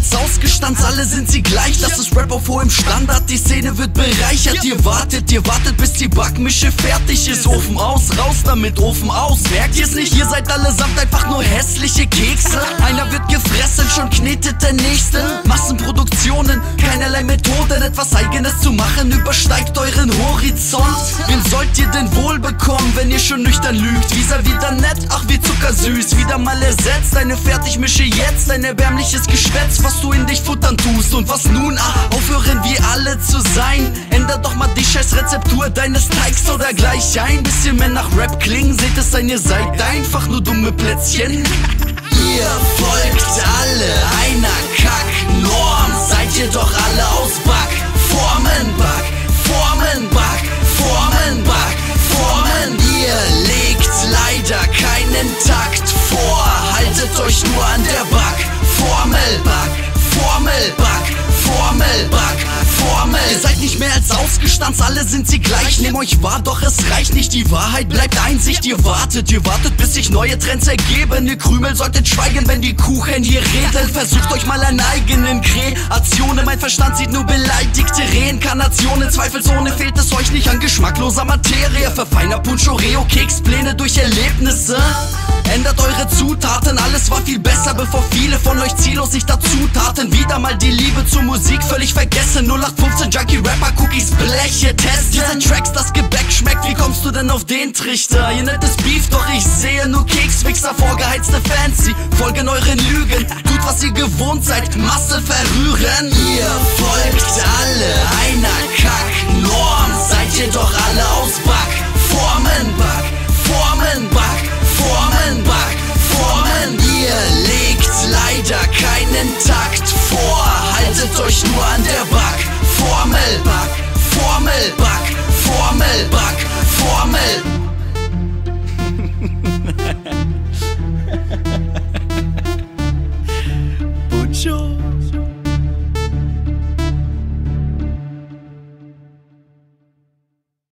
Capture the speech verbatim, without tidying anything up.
als ausgestanzt, alle sind sie gleich. Das ist Rap auf hohem Standard, die Szene wird bereichert. Ihr wartet, ihr wartet, bis die Backmische fertig ist. Ofen aus, raus damit, Ofen aus. Merkt ihr's nicht? Ihr seid allesamt einfach nur hässliche Kekse. Einer wird gefressen, schon knetet der Nächste. Massenproduktionen, keinerlei Methoden, etwas Eigenes zu machen, übersteigt euren Horizont. Wen sollt ihr denn wohl bekommen, wenn ihr schon nüchtern lügt? Visa wieder nett, ach wie zuckersüß. Wieder mal ersetzt, eine Fertigmische jetzt, ein erbärmliches Geschwätz, was du in dich futtern tust. Und was nun? Ach, aufhören wir alle zu sein. Änder doch mal die scheiß Rezeptur deines Teigs oder gleich ein bisschen mehr nach Rap klingen. Seht es ein, ihr seid einfach nur dumme Plätzchen. Ihr folgt alle einer Kacknorm. Seid ihr doch alle aus Backformen, Backformen, Backformen, Backformen. Ihr legt leider keinen Takt vor. Haltet euch nur an der Backformel, Backformel, Backformel, Backformel. Ihr seid nicht mehr als ausgestanzt, alle sind sie gleich. Nehmt euch wahr, doch es reicht nicht, die Wahrheit bleibt Einsicht. Ihr wartet, ihr wartet, bis sich neue Trends ergeben. Ihr Krümel solltet schweigen, wenn die Kuchen hier reden. Versucht euch mal an eigenen Kreationen. Mein Verstand sieht nur beleidigte Reinkarnationen. Zweifelsohne fehlt es euch nicht an geschmackloser Materie. Verfeinert Punsch, Oreo, Kekspläne durch Erlebnisse. Ändert eure Zutaten, alles war viel besser, bevor viele von euch ziellos sich dazu taten. Wieder mal die Liebe zur Musik völlig vergessen. null acht fünfzehn Junkie Rapper Cookies Bleche testen. Diese Tracks, das Gebäck schmeckt, wie kommst du denn auf den Trichter? Ihr nennt es Beef, doch ich sehe nur Kekswichser, vorgeheizte Fans. Sie folgen euren Lügen, tut was ihr gewohnt seid, Masse verrühren. Ihr folgt alle einer Kacknorm. Seid ihr doch alle aus Backformen, Backformen, Backformen, Backformen. Ihr legt leider keinen Takt vor. Haltet euch nur an der Backformel, Backformel, Backformel, Backformel.